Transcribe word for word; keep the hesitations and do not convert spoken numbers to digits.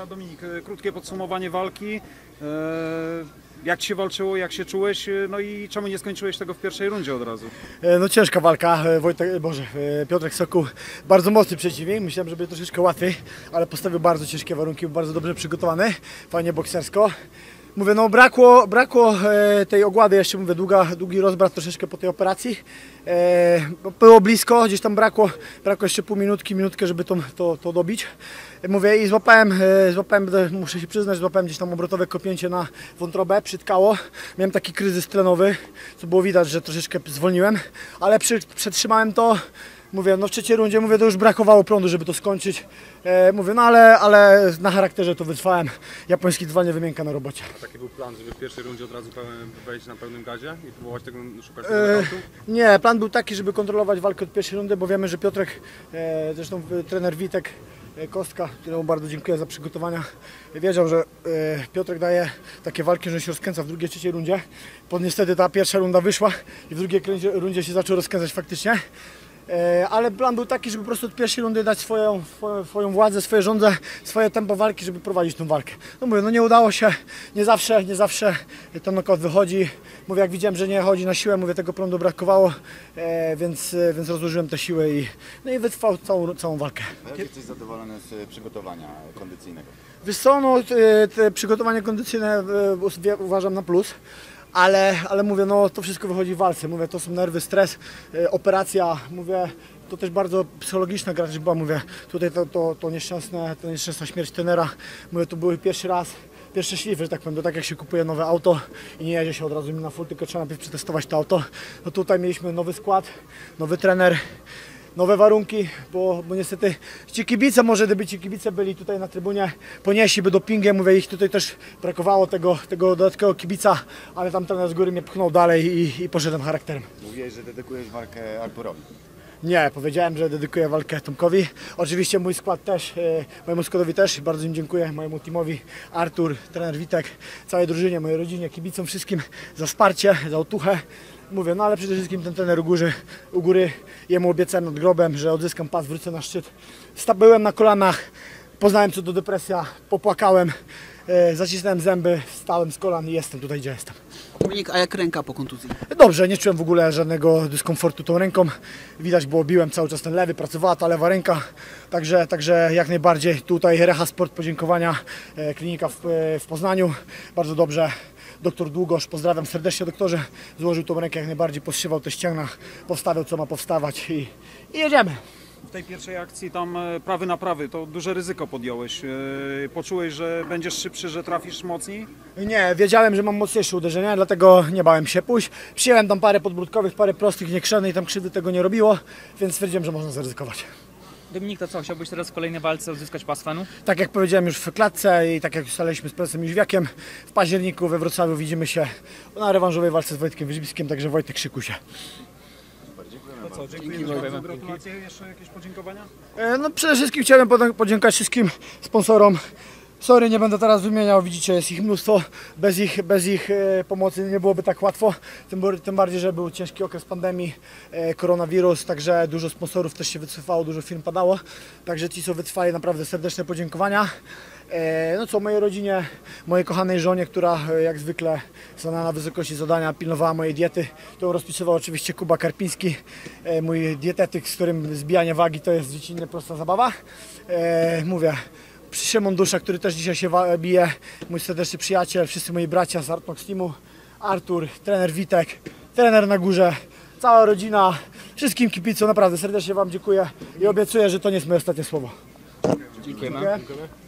Dobra, Dominik, krótkie podsumowanie walki. Jak Ci się walczyło, jak się czułeś, no i czemu nie skończyłeś tego w pierwszej rundzie od razu? No ciężka walka, Wojtek, Boże, Piotrek Sokół, bardzo mocny przeciwnik, myślałem, że będzie troszeczkę łatwiej, ale postawił bardzo ciężkie warunki, był bardzo dobrze przygotowany, fajnie boksersko. Mówię, no brakło, brakło e, tej ogłady, jeszcze mówię, długa, długi rozbrat troszeczkę po tej operacji. E, było blisko, gdzieś tam brakło, brakło jeszcze pół minutki, minutkę, żeby to, to, to dobić. E, mówię i złapałem, e, złapałem, muszę się przyznać, złapałem gdzieś tam obrotowe kopięcie na wątrobę, przytkało. Miałem taki kryzys tlenowy, co było widać, że troszeczkę zwolniłem, ale przy, przetrzymałem to. Mówię, no w trzeciej rundzie, mówię, to już brakowało prądu, żeby to skończyć. E, mówię, no ale, ale na charakterze to wytrwałem. Japoński dwa nie wymięka na robocie. A taki był plan, żeby w pierwszej rundzie od razu wejść na pełnym gazie i próbować tego, szukać tego E, knockout'u? nie, plan był taki, żeby kontrolować walkę od pierwszej rundy, bo wiemy, że Piotrek, e, zresztą e, trener Witek e, Kostka, któremu bardzo dziękuję za przygotowania, wiedział, że e, Piotrek daje takie walki, że się rozkręca w drugiej, trzeciej rundzie. Bo niestety ta pierwsza runda wyszła i w drugiej rundzie się zaczął rozkręcać faktycznie. Ale plan był taki, żeby po prostu od pierwszej rundy dać swoją, swoją władzę, swoje rządze, swoje tempo walki, żeby prowadzić tą walkę. No mówię, no nie udało się, nie zawsze, nie zawsze ten knockout wychodzi. Mówię, jak widziałem, że nie chodzi na siłę, mówię, tego prądu brakowało, więc, więc rozłożyłem te siły i, no i wytrwał całą, całą walkę. A jak jesteś zadowolony z przygotowania kondycyjnego? Wiesz co, no, te, te przygotowanie kondycyjne uważam na plus. Ale, ale mówię, no to wszystko wychodzi w walce, mówię, to są nerwy, stres, yy, operacja, mówię, to też bardzo psychologiczna gra była, mówię, tutaj to, to, to, nieszczęsne, to nieszczęsna śmierć trenera, mówię, to był pierwszy raz, pierwsze szlify, że tak powiem, to tak jak się kupuje nowe auto i nie jedzie się od razu na full, tylko trzeba najpierw przetestować to auto, no tutaj mieliśmy nowy skład, nowy trener, nowe warunki, bo, bo niestety ci kibice, może gdyby ci kibice byli tutaj na trybunie, ponieśliby dopingiem, mówię, ich tutaj też brakowało tego, tego dodatkowego kibica, ale tam trener z góry mnie pchnął dalej i, i poszedłem charakterem. Mówiłeś, że dedykujesz walkę Arturowi. Nie, powiedziałem, że dedykuję walkę Tomkowi. Oczywiście mój skład też, e, mojemu składowi też, bardzo im dziękuję, mojemu teamowi, Artur, trener Witek, całej drużynie, mojej rodzinie, kibicom, wszystkim za wsparcie, za otuchę. Mówię, no ale przede wszystkim ten trener u góry, u góry jemu obiecałem nad grobem, że odzyskam pas, wrócę na szczyt. Byłem na kolanach, poznałem co to depresja, popłakałem, e, zacisnąłem zęby, wstałem z kolan i jestem tutaj, gdzie jestem. Dominik, a jak ręka po kontuzji? Dobrze, nie czułem w ogóle żadnego dyskomfortu tą ręką. Widać, bo biłem cały czas ten lewy, pracowała ta lewa ręka. Także, także jak najbardziej tutaj Reha Sport, podziękowania, e, klinika w, e, w Poznaniu, bardzo dobrze. Doktor Długosz, pozdrawiam serdecznie doktorze, złożył tą rękę jak najbardziej, poszywał te ścięgna, powstawiał co ma powstawać i, i jedziemy. W tej pierwszej akcji tam prawy na prawy, to duże ryzyko podjąłeś. Poczułeś, że będziesz szybszy, że trafisz mocniej? Nie, wiedziałem, że mam mocniejsze uderzenia, dlatego nie bałem się pójść. Przyjąłem tam parę podbródkowych, parę prostych, niekrzewnych, tam krzywdy tego nie robiło, więc stwierdziłem, że można zaryzykować. Dominik, to co? Chciałbyś teraz w kolejnej walce odzyskać pas fanu? Tak jak powiedziałem już w klatce i tak jak ustaliliśmy z prezesem Jóźwiakiem, w październiku we Wrocławiu widzimy się na rewanżowej walce z Wojtkiem Wierzbickim, także Wojtek, szykuj się. To co, dziękujemy bardzo. Gratulacje, jeszcze jakieś podziękowania? E, No przede wszystkim chciałem podziękować wszystkim sponsorom. Sorry, nie będę teraz wymieniał, widzicie, jest ich mnóstwo, bez ich, bez ich e, pomocy nie byłoby tak łatwo, tym, tym bardziej, że był ciężki okres pandemii, e, koronawirus, także dużo sponsorów też się wycofało, dużo firm padało, także ci, co wytrwali, naprawdę serdeczne podziękowania. E, no co, mojej rodzinie, mojej kochanej żonie, która e, jak zwykle stanęła na wysokości zadania, pilnowała mojej diety, to rozpisywał oczywiście Kuba Karpiński, e, mój dietetyk, z którym zbijanie wagi to jest dziecinna prosta zabawa. E, mówię, Szymon Dusza, który też dzisiaj się bije, mój serdeczny przyjaciel, wszyscy moi bracia z Artnox Teamu, Artur, trener Witek, trener na górze, cała rodzina, wszystkim kibicom, naprawdę serdecznie Wam dziękuję i obiecuję, że to nie jest moje ostatnie słowo. Dziękujemy. Dziękuję.